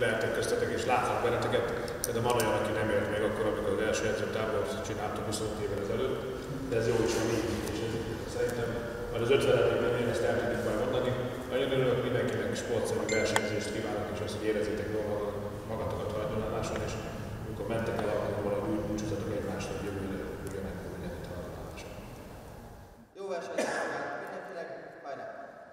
lehetek köztetek és látlak benneteket, de van olyan, aki nem ért még akkor, amikor az első edzőtábort csináltuk 25 évvel ezelőtt, de ez jó is van így, és szerintem majd az 50-ig nem én ezt el tudjuk majd mondani. Nagyon örülök mindenkinek, sportszerű versenyzést kívánok, és azt, hogy érezzétek jól magatokat hajduláláson, és amikor mentek el, akkor valahogy úgy búcsúzatok egymástól, hogy jövőre ugyanek mindenkit hajduláláson. Jó versenyt mindenkinek, hajrá!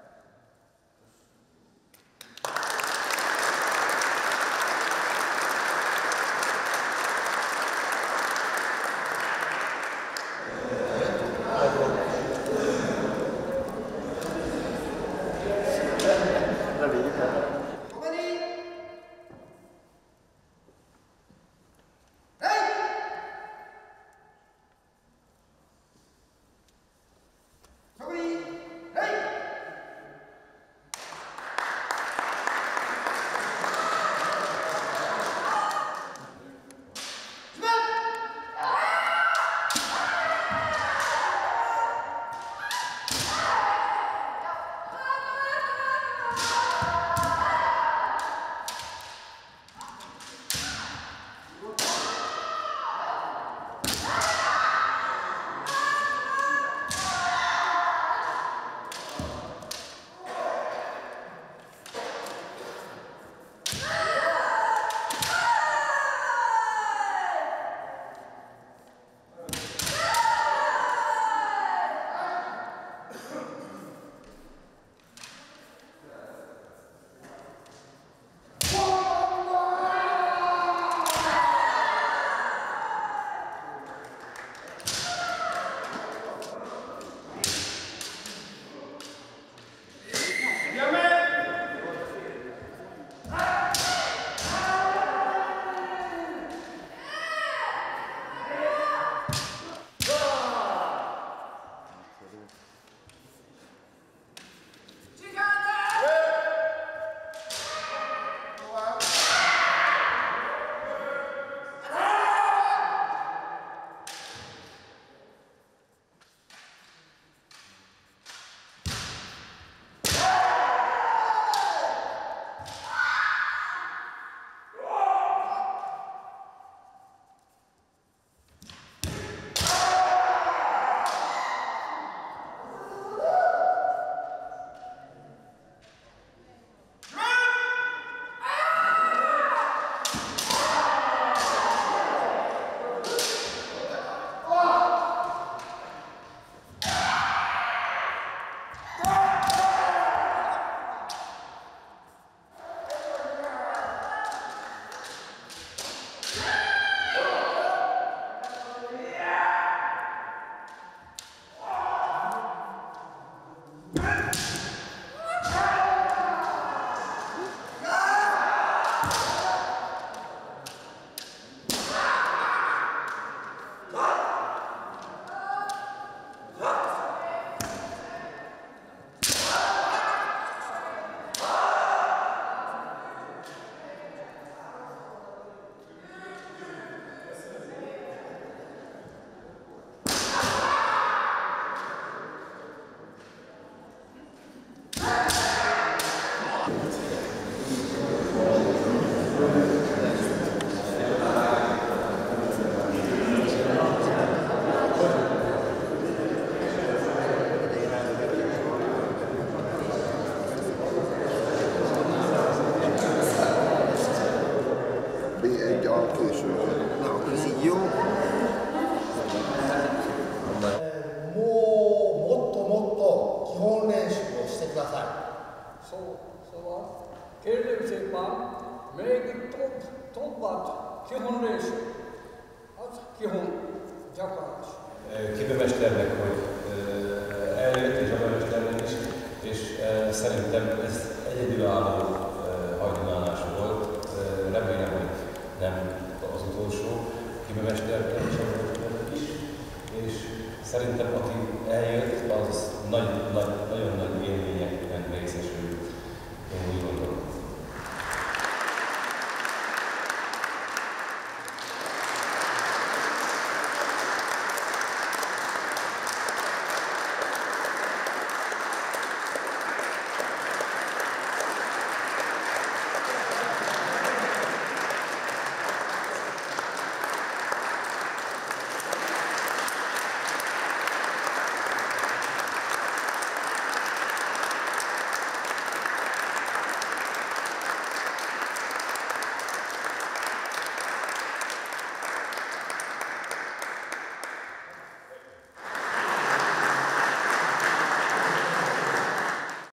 Kérlek szépen, még többet kihonlés, az kihon gyakorlás. Képmesternek, hogy eljött és amatőrmesternek is, és szerintem ez egyedülálló